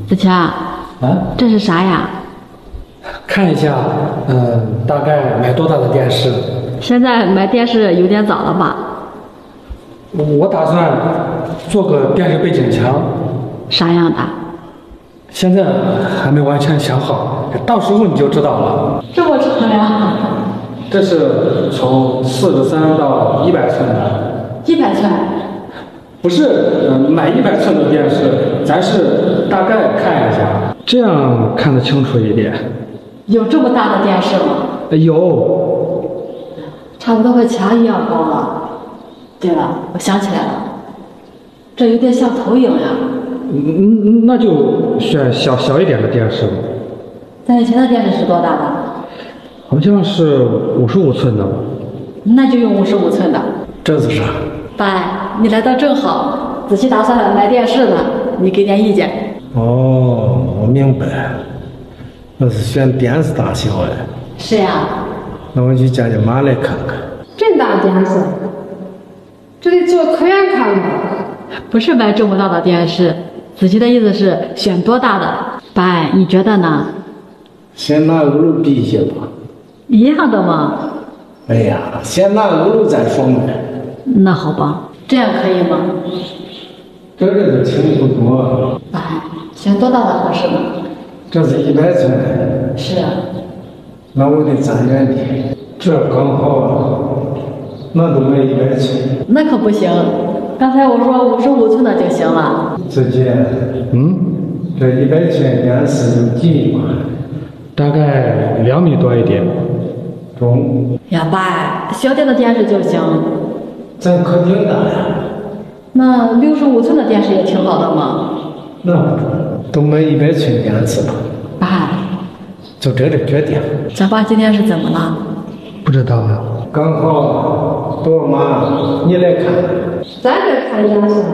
子强，这是啥呀？ 看一下，大概买多大的电视？ 现在买电视有点早了吧？ 我打算做个电视背景墙。 啥样的？ 现在还没完全想好，到时候你就知道了。 这么长呀？ 这是从43到100寸的。 100寸？ 不是，买100寸的电视，咱是大概看一下，这样看得清楚一点。 有这么大的电视吗？ 有， 差不多和墙一样高了。对了，我想起来了，这有点像投影呀。 那就选小一点的电视吧。 咱以前的电视是多大的？ 好像是55寸的吧。 那就用55寸的。 这是啥？ 爸，你来的正好，子琪打算买电视呢，你给点意见。 哦，我明白，我是选电视大小哎。 是呀。 那我去叫妈来看看。 这大电视，这得坐可远看吧？ 不是买这么大的电视，子琪的意思是选多大的。爸，你觉得呢？ 先拿5楼比一下吧。 一样的吗？ 哎呀，先拿5楼再说嘛。 那好吧，这样可以吗？ 这就轻不多。 爸，选多大的合适呢？ 这是100寸。 是啊。 那我得站远点，这刚好，那都买100寸。 那可不行，刚才我说55寸的就行了。 子杰，这100寸电视有几米吗？ 大概2米多一点。 中。 呀，爸，小点的电视就行。 咱客厅大呀。 那65寸的电视也挺好的嘛。 那都买100寸电视吧。 爸， 就这个决定。 咱爸今天是怎么了？ 不知道啊。 刚好，多妈，你来看。 咱这看电视。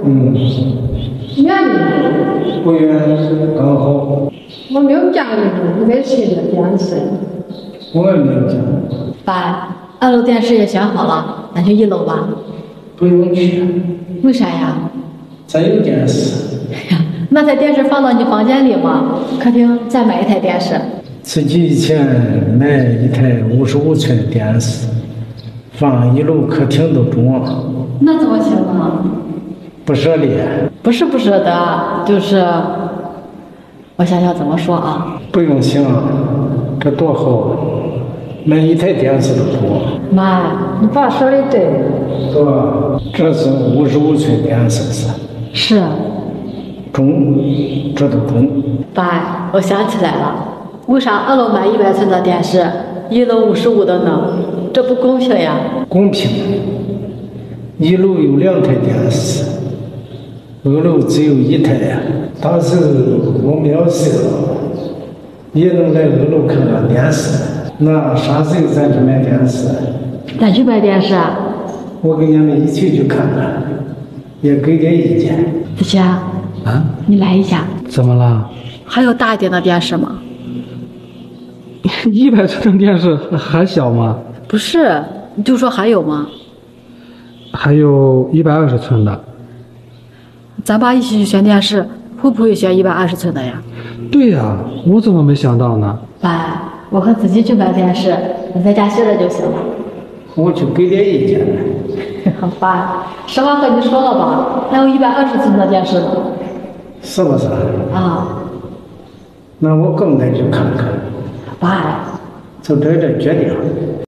远离。 不远，刚好。 我没有见过100寸的电视。 我也没有见过。 爸，2楼电视也选好了，咱去1楼吧。 不用去。 为啥呀？ 咱有电视。 那台电视放到你房间里吗？客厅再买一台电视。 自己以前买一台55寸的电视，放1楼客厅都中。 那怎么行呢？ 不舍得。 不是不舍得，就是我想想怎么说啊。 不用想，这多好，买一台电视都多。 妈，你爸说的对。 是吧？这是55寸电视是。 中，这都中。 爸，我想起来了，为啥2楼买100寸的电视，1楼55的呢？这不公平呀。 公平。1楼有2台电视，2楼只有1台呀。当时我没事了，也能来2楼看看电视。那啥时候咱去买电视？ 咱去买电视啊？ 我跟你们一起去看看，也给点意见。 子琪啊，你来一下。 怎么了？ 还有大一点的电视吗 ？100寸的电视还小吗？ 不是，你就说还有吗？ 还有120寸的。 咱爸一起去选电视，会不会选120寸的呀？ 对呀，我怎么没想到呢？ 爸，我和子琪去买电视，你在家歇着就行了。 我去给点意见。 爸，实话和你说了吧，还有120寸的电视呢。 是不是？ 啊。 那我更得去看看。 爸， 就这决定。